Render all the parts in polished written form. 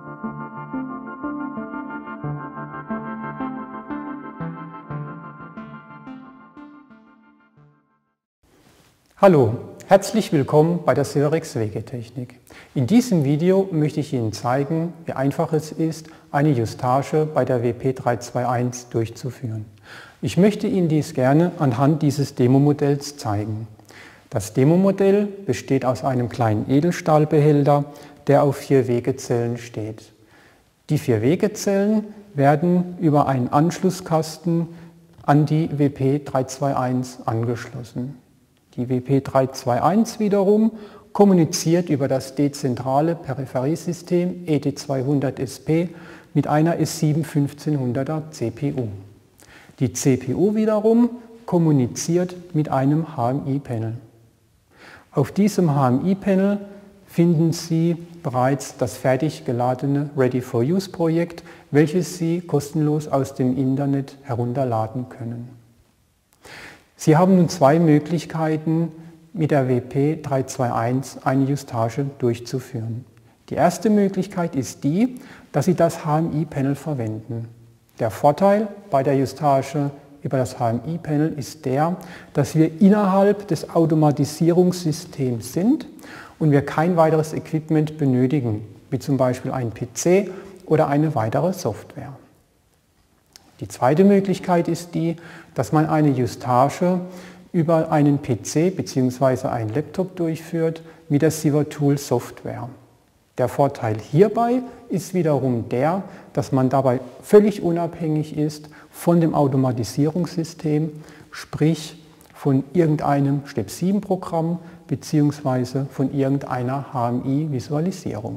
Hallo, herzlich willkommen bei der Silverix Wegetechnik. In diesem Video möchte ich Ihnen zeigen, wie einfach es ist, eine Justage bei der WP321 durchzuführen. Ich möchte Ihnen dies gerne anhand dieses Demomodells zeigen. Das Demomodell besteht aus einem kleinen Edelstahlbehälter, der auf 4 Wegezellen steht. Die 4 Wegezellen werden über einen Anschlusskasten an die WP321 angeschlossen. Die WP321 wiederum kommuniziert über das dezentrale Peripheriesystem ET200SP mit einer S7-1500er CPU. Die CPU wiederum kommuniziert mit einem HMI-Panel. Auf diesem HMI-Panel finden Sie bereits das fertig geladene Ready-for-Use-Projekt, welches Sie kostenlos aus dem Internet herunterladen können. Sie haben nun 2 Möglichkeiten, mit der WP321 eine Justage durchzuführen. Die erste Möglichkeit ist die, dass Sie das HMI-Panel verwenden. Der Vorteil bei der Justage über das HMI-Panel ist der, dass wir innerhalb des Automatisierungssystems sind und wir kein weiteres Equipment benötigen, wie zum Beispiel einen PC oder eine weitere Software. Die zweite Möglichkeit ist die, dass man eine Justage über einen PC bzw. einen Laptop durchführt mit der Sivertool Software. Der Vorteil hierbei ist wiederum der, dass man dabei völlig unabhängig ist von dem Automatisierungssystem, sprich von irgendeinem Step 7 Programm bzw. von irgendeiner HMI-Visualisierung.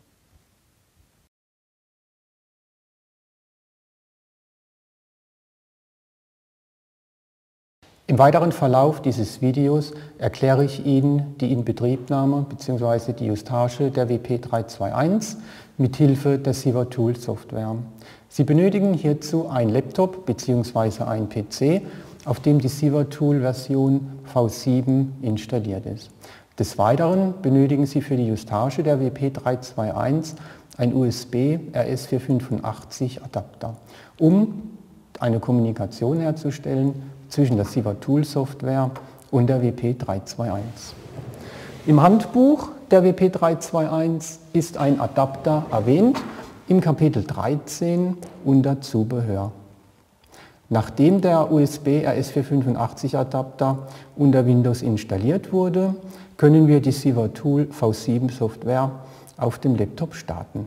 Im weiteren Verlauf dieses Videos erkläre ich Ihnen die Inbetriebnahme bzw. die Justage der WP321 mit Hilfe der Sivertool Software. Sie benötigen hierzu einen Laptop bzw. einen PC, auf dem die Sivertool Version V7 installiert ist. Des Weiteren benötigen Sie für die Justage der WP321 ein USB RS485 Adapter, um eine Kommunikation herzustellen zwischen der Sivertool Software und der WP321. Im Handbuch der WP321 ist ein Adapter erwähnt, im Kapitel 13 unter Zubehör. Nachdem der USB RS485 Adapter unter Windows installiert wurde, können wir die Sivertool V7 Software auf dem Laptop starten.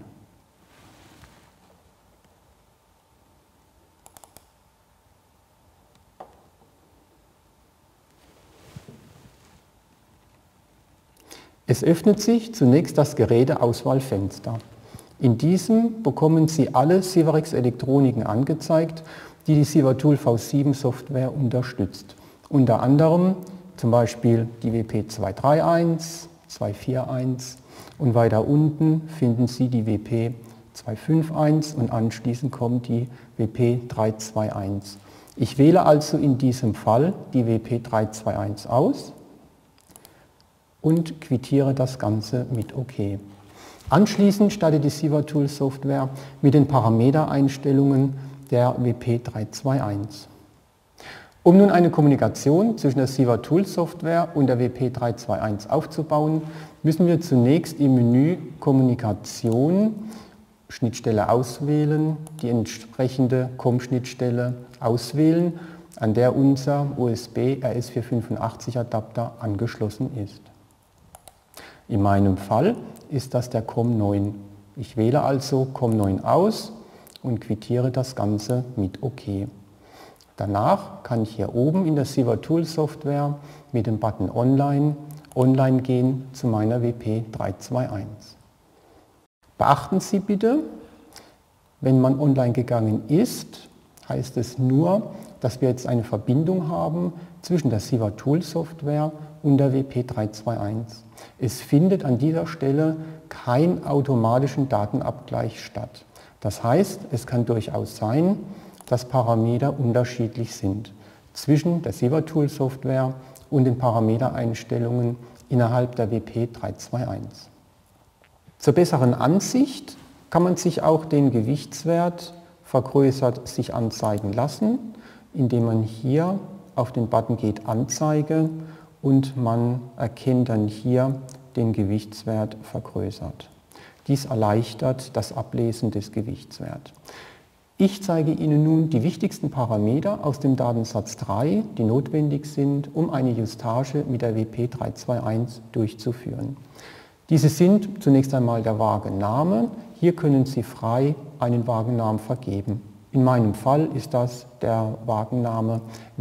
Es öffnet sich zunächst das Geräteauswahlfenster. In diesem bekommen Sie alle Silverix Elektroniken angezeigt, die die Sivertool V7 Software unterstützt. Unter anderem zum Beispiel die WP231, 241 und weiter unten finden Sie die WP251 und anschließend kommt die WP321. Ich wähle also in diesem Fall die WP321 aus und quittiere das Ganze mit OK. Anschließend startet die Sivertool Software mit den Parametereinstellungen der WP321. Um nun eine Kommunikation zwischen der Sivertool Software und der WP321 aufzubauen, müssen wir zunächst im Menü Kommunikation Schnittstelle auswählen, die entsprechende COM-Schnittstelle auswählen, an der unser USB RS485 Adapter angeschlossen ist. In meinem Fall ist das der COM9. Ich wähle also COM9 aus und quittiere das Ganze mit OK. Danach kann ich hier oben in der Sivertool Software mit dem Button Online gehen zu meiner WP321. Beachten Sie bitte, wenn man online gegangen ist, heißt es nur, dass wir jetzt eine Verbindung haben zwischen der Sivertool Software und der WP321. Es findet an dieser Stelle kein automatischen Datenabgleich statt. Das heißt, es kann durchaus sein, dass Parameter unterschiedlich sind zwischen der Sivertool Software und den Parametereinstellungen innerhalb der WP321. Zur besseren Ansicht kann man sich auch den Gewichtswert vergrößert sich anzeigen lassen, indem man hier auf den Button geht Anzeige und man erkennt dann hier den Gewichtswert vergrößert. Dies erleichtert das Ablesen des Gewichtswerts. Ich zeige Ihnen nun die wichtigsten Parameter aus dem Datensatz 3, die notwendig sind, um eine Justage mit der WP321 durchzuführen. Diese sind zunächst einmal der Waagenname. Hier können Sie frei einen Waagennamen vergeben. In meinem Fall ist das der Waagenname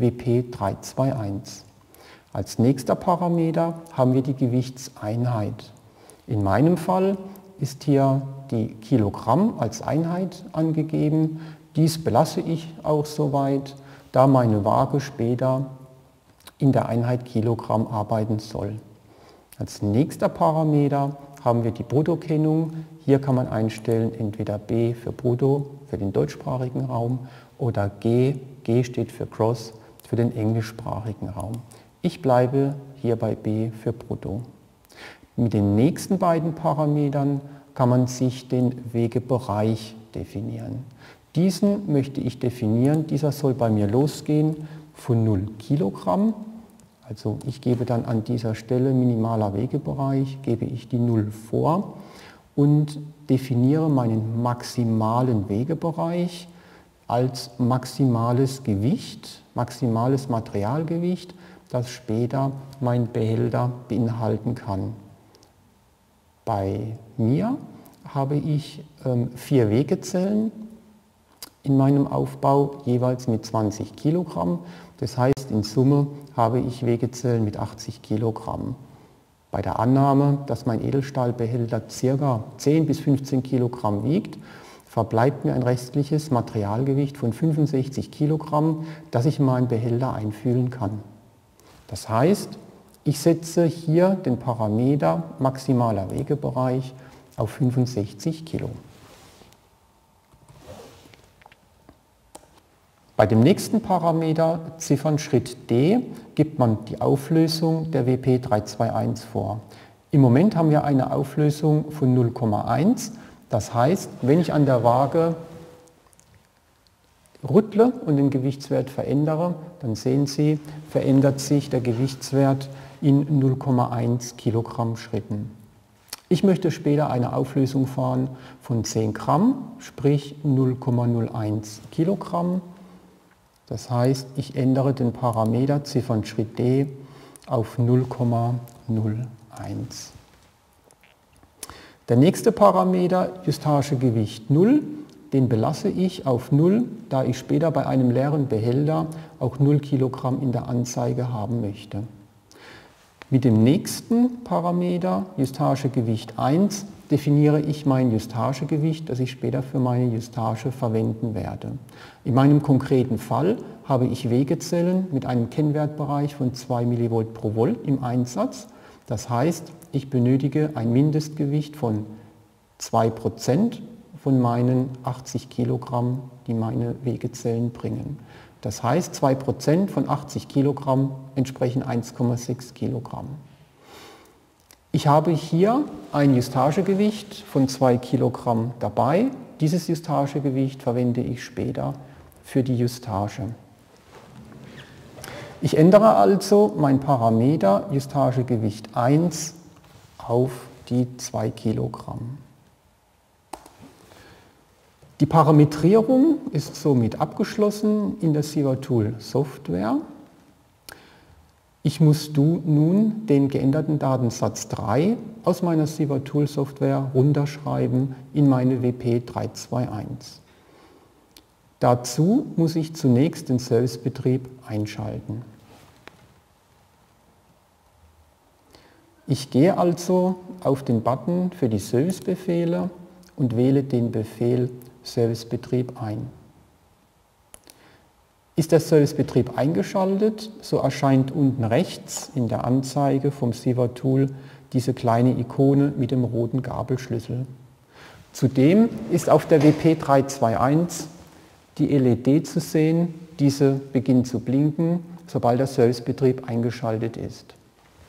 WP321. Als nächster Parameter haben wir die Gewichtseinheit. In meinem Fall ist hier die Kilogramm als Einheit angegeben. Dies belasse ich auch soweit, da meine Waage später in der Einheit Kilogramm arbeiten soll. Als nächster Parameter haben wir die Bruttokennung. Hier kann man einstellen entweder B für Brutto für den deutschsprachigen Raum oder G steht für Gross für den englischsprachigen Raum. Ich bleibe hier bei B für Brutto. Mit den nächsten beiden Parametern kann man sich den Wegebereich definieren. Diesen möchte ich definieren. Dieser soll bei mir losgehen von 0 Kilogramm. Also ich gebe dann an dieser Stelle minimaler Wegebereich, gebe ich die 0 vor und definiere meinen maximalen Wegebereich als maximales Gewicht, maximales Materialgewicht, das später mein Behälter beinhalten kann. Bei mir habe ich 4 Wegezellen in meinem Aufbau, jeweils mit 20 Kilogramm. Das heißt, in Summe habe ich Wegezellen mit 80 Kilogramm. Bei der Annahme, dass mein Edelstahlbehälter ca. 10 bis 15 Kilogramm wiegt, verbleibt mir ein restliches Materialgewicht von 65 Kilogramm, das ich in meinen Behälter einfühlen kann. Das heißt, ich setze hier den Parameter maximaler Wegebereich auf 65 Kilo. Bei dem nächsten Parameter, Ziffernschritt D, gibt man die Auflösung der WP321 vor. Im Moment haben wir eine Auflösung von 0,1. Das heißt, wenn ich an der Waage rüttle und den Gewichtswert verändere, dann sehen Sie, verändert sich der Gewichtswert in 0,1 Kilogramm Schritten. Ich möchte später eine Auflösung fahren von 10 Gramm, sprich 0,01 Kilogramm. Das heißt, ich ändere den Parameter Ziffernschritt D auf 0,01. Der nächste Parameter, Justagegewicht 0, den belasse ich auf 0, da ich später bei einem leeren Behälter auch 0 Kilogramm in der Anzeige haben möchte. Mit dem nächsten Parameter, Justagegewicht 1, definiere ich mein Justagegewicht, das ich später für meine Justage verwenden werde. In meinem konkreten Fall habe ich Wegezellen mit einem Kennwertbereich von 2 mV pro Volt im Einsatz. Das heißt, ich benötige ein Mindestgewicht von 2% von meinen 80 Kilogramm, die meine Wegezellen bringen. Das heißt, 2% von 80 Kilogramm entsprechen 1,6 Kilogramm. Ich habe hier ein Justagegewicht von 2 Kilogramm dabei. Dieses Justagegewicht verwende ich später für die Justage. Ich ändere also mein Parameter Justagegewicht 1 auf die 2 Kilogramm. Die Parametrierung ist somit abgeschlossen in der Sievatool Software. Ich muss nun den geänderten Datensatz 3 aus meiner Sievatool Software runterschreiben in meine WP321. Dazu muss ich zunächst den Servicebetrieb einschalten. Ich gehe also auf den Button für die Servicebefehle und wähle den Befehl Servicebetrieb ein. Ist der Servicebetrieb eingeschaltet, so erscheint unten rechts in der Anzeige vom Sievatool diese kleine Ikone mit dem roten Gabelschlüssel. Zudem ist auf der WP321 die LED zu sehen, diese beginnt zu blinken, sobald der Servicebetrieb eingeschaltet ist.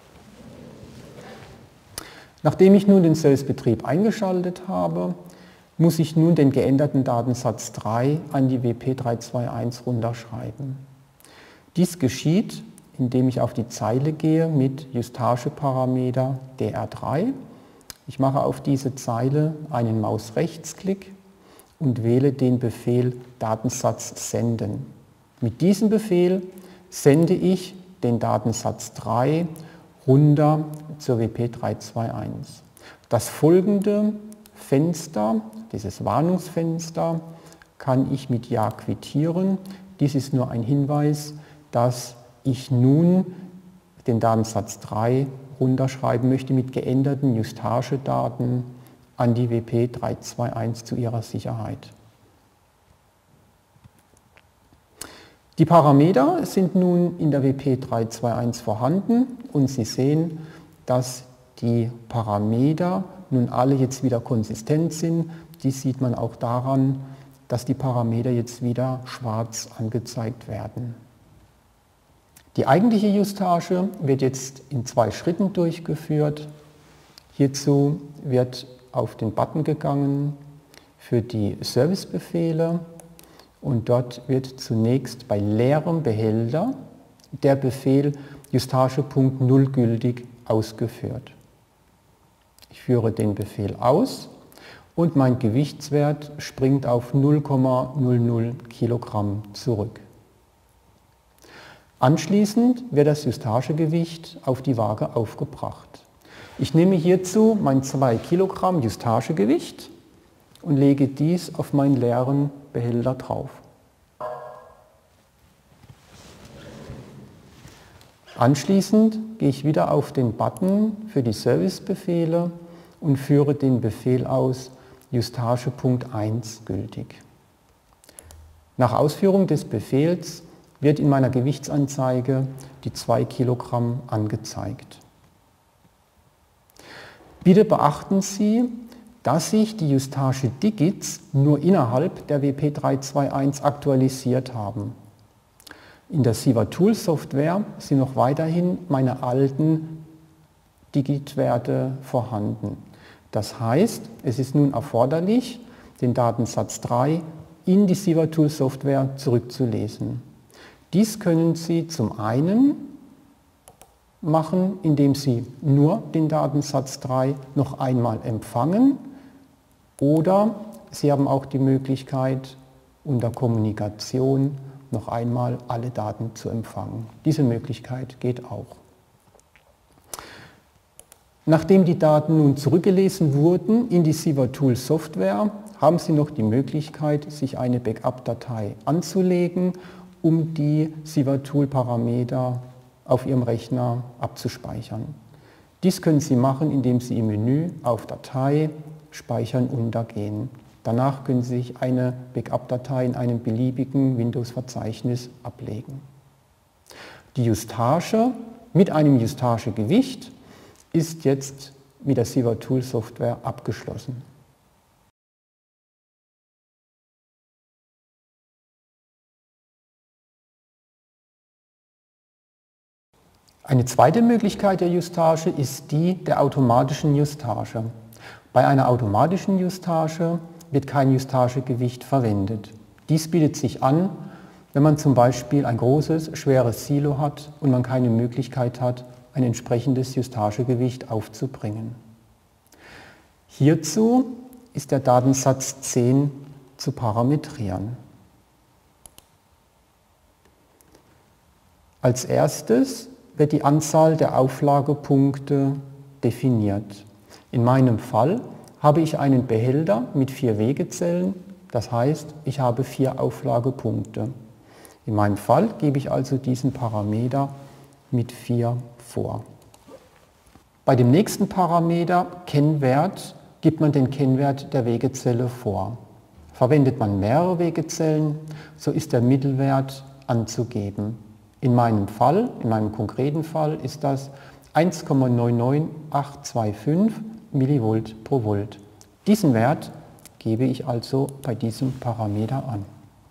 Nachdem ich nun den Servicebetrieb eingeschaltet habe, muss ich nun den geänderten Datensatz 3 an die WP321 runterschreiben. Dies geschieht, indem ich auf die Zeile gehe mit Justageparameter dr3. Ich mache auf diese Zeile einen Mausrechtsklick und wähle den Befehl Datensatz senden. Mit diesem Befehl sende ich den Datensatz 3 runter zur WP321. Das folgende Fenster, dieses Warnungsfenster, kann ich mit Ja quittieren. Dies ist nur ein Hinweis, dass ich nun den Datensatz 3 runterschreiben möchte mit geänderten Justagedaten an die WP321 zu ihrer Sicherheit. Die Parameter sind nun in der WP321 vorhanden und Sie sehen, dass die Parameter nun alle jetzt wieder konsistent sind. Dies sieht man auch daran, dass die Parameter jetzt wieder schwarz angezeigt werden. Die eigentliche Justage wird jetzt in 2 Schritten durchgeführt. Hierzu wird auf den Button gegangen für die Servicebefehle und dort wird zunächst bei leerem Behälter der Befehl Justage.0 gültig ausgeführt. Ich führe den Befehl aus und mein Gewichtswert springt auf 0,00 Kilogramm zurück. Anschließend wird das Justagegewicht auf die Waage aufgebracht. Ich nehme hierzu mein 2 Kilogramm Justagegewicht und lege dies auf meinen leeren Behälter drauf. Anschließend gehe ich wieder auf den Button für die Servicebefehle und führe den Befehl aus Justage.1 gültig. Nach Ausführung des Befehls wird in meiner Gewichtsanzeige die 2 Kilogramm angezeigt. Bitte beachten Sie, dass sich die Justage-Digits nur innerhalb der WP321 aktualisiert haben. In der Sievert-Tool-Software sind noch weiterhin meine alten Digit-Werte vorhanden. Das heißt, es ist nun erforderlich, den Datensatz 3 in die Sievert-Tool-Software zurückzulesen. Dies können Sie zum einen machen, indem Sie nur den Datensatz 3 noch einmal empfangen, oder Sie haben auch die Möglichkeit, unter Kommunikation noch einmal alle Daten zu empfangen. Diese Möglichkeit geht auch. Nachdem die Daten nun zurückgelesen wurden in die Sievert-Tool-Software, haben Sie noch die Möglichkeit, sich eine Backup-Datei anzulegen, um die Sievert-Tool-Parameter auf Ihrem Rechner abzuspeichern. Dies können Sie machen, indem Sie im Menü auf Datei, Speichern untergehen. Danach können Sie sich eine Backup-Datei in einem beliebigen Windows-Verzeichnis ablegen. Die Justage mit einem Justagegewicht ist jetzt mit der Sievert-Tool-Software abgeschlossen. Eine zweite Möglichkeit der Justage ist die der automatischen Justage. Bei einer automatischen Justage wird kein Justagegewicht verwendet. Dies bietet sich an, wenn man zum Beispiel ein großes, schweres Silo hat und man keine Möglichkeit hat, ein entsprechendes Justagegewicht aufzubringen. Hierzu ist der Datensatz 10 zu parametrieren. Als erstes wird die Anzahl der Auflagepunkte definiert. In meinem Fall habe ich einen Behälter mit 4 Wegezellen, das heißt, ich habe 4 Auflagepunkte. In meinem Fall gebe ich also diesen Parameter mit 4 vor. Bei dem nächsten Parameter, Kennwert, gibt man den Kennwert der Wegezelle vor. Verwendet man mehrere Wegezellen, so ist der Mittelwert anzugeben. In meinem Fall, in meinem konkreten Fall, ist das 1,99825 Millivolt pro Volt. Diesen Wert gebe ich also bei diesem Parameter an.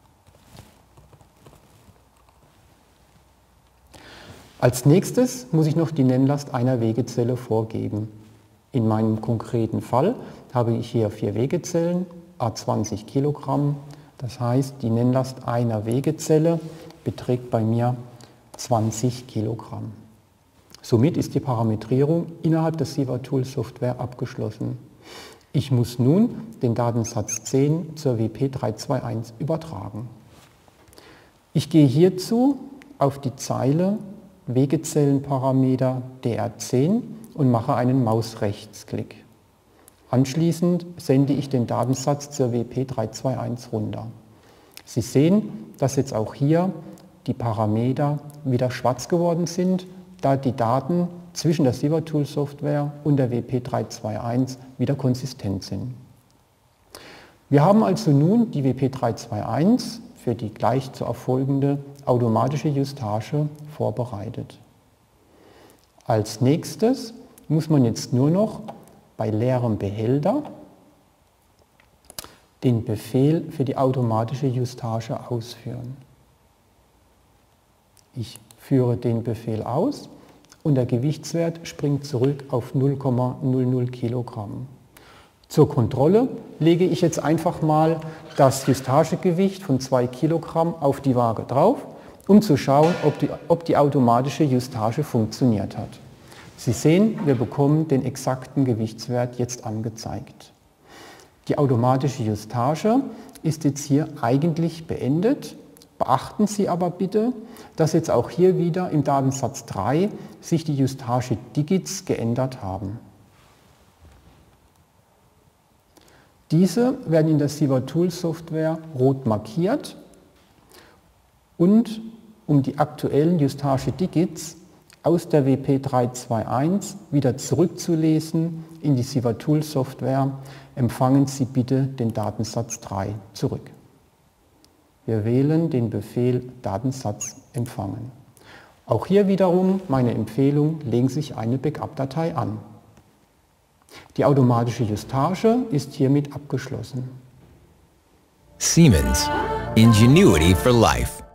Als nächstes muss ich noch die Nennlast einer Wegezelle vorgeben. In meinem konkreten Fall habe ich hier 4 Wegezellen 20 Kilogramm. Das heißt, die Nennlast einer Wegezelle beträgt bei mir 20 Kilogramm. Somit ist die Parametrierung innerhalb der Siva-Tool-Software abgeschlossen. Ich muss nun den Datensatz 10 zur WP321 übertragen. Ich gehe hierzu auf die Zeile Wegezellenparameter DR10 und mache einen Mausrechtsklick. Anschließend sende ich den Datensatz zur WP321 runter. Sie sehen, dass jetzt auch hier die Parameter wieder schwarz geworden sind, da die Daten zwischen der Siva-Tool-Software und der WP321 wieder konsistent sind. Wir haben also nun die WP321 für die gleich zu erfolgende automatische Justage vorbereitet. Als nächstes muss man jetzt nur noch bei leerem Behälter den Befehl für die automatische Justage ausführen. Ich führe den Befehl aus und der Gewichtswert springt zurück auf 0,00 Kilogramm. Zur Kontrolle lege ich jetzt einfach mal das Justagegewicht von 2 Kilogramm auf die Waage drauf, um zu schauen, ob die automatische Justage funktioniert hat. Sie sehen, wir bekommen den exakten Gewichtswert jetzt angezeigt. Die automatische Justage ist jetzt hier eigentlich beendet. Beachten Sie aber bitte, dass jetzt auch hier wieder im Datensatz 3 sich die Justage-Digits geändert haben. Diese werden in der Siva-Tool-Software rot markiert und um die aktuellen Justage-Digits aus der WP321 wieder zurückzulesen in die Siva-Tool-Software, empfangen Sie bitte den Datensatz 3 zurück. Wir wählen den Befehl Datensatz empfangen. Auch hier wiederum meine Empfehlung, legen Sie sich eine Backup-Datei an. Die automatische Justage ist hiermit abgeschlossen. Siemens. Ingenuity for life.